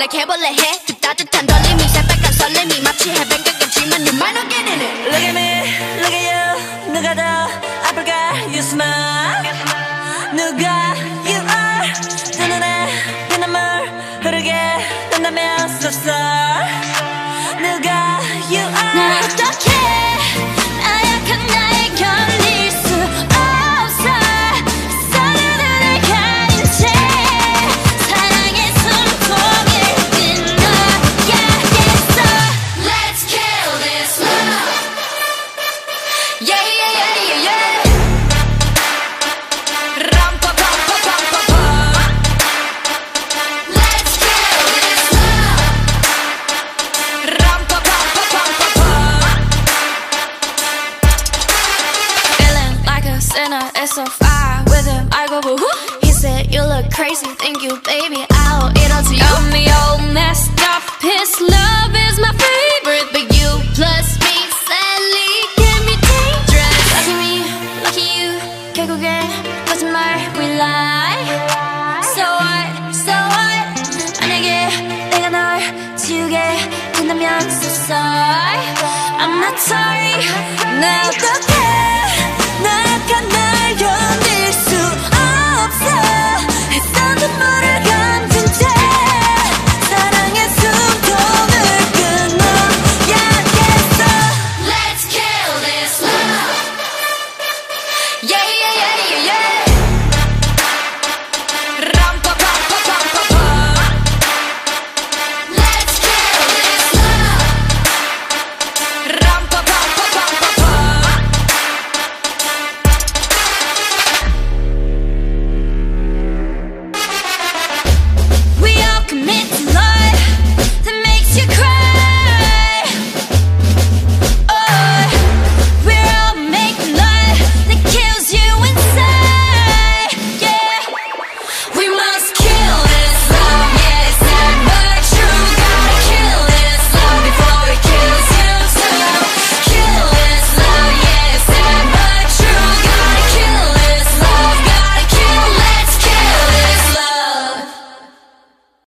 고백해볼래 해 그 따뜻한 떨림이 새빨간 설렘이 마치 해변 가끔지만 you might not get in it. Look at me, look at you. 누가 더 아플까? You smile. 누가 you are. 두 눈에 피눈물 흐르게 된다면 so sorry. 누가 you are. 난 어떡해 나약한 나에 견딜 수 없어. 서로를 가린 채 사랑의 숨통을 끊어야겠어. Let's kill this love. Yeah, yeah, yeah, yeah, yeah. 람파파파파파파. Let's kill this love. 람파파파파파파. Feeling like a sinner, it's so far with him. I go boo hoo. He said you look crazy, thank you, baby. I'll eat all to you. I'm the old messed up. His love is my favorite, but you plus me sadly can be dangerous. Lucky me, lucky you. 결국엔 거짓말 we lie. So what, so what. 만약에 내가 널 지우게 된다면 so sorry. I'm not sorry. 나 어떡해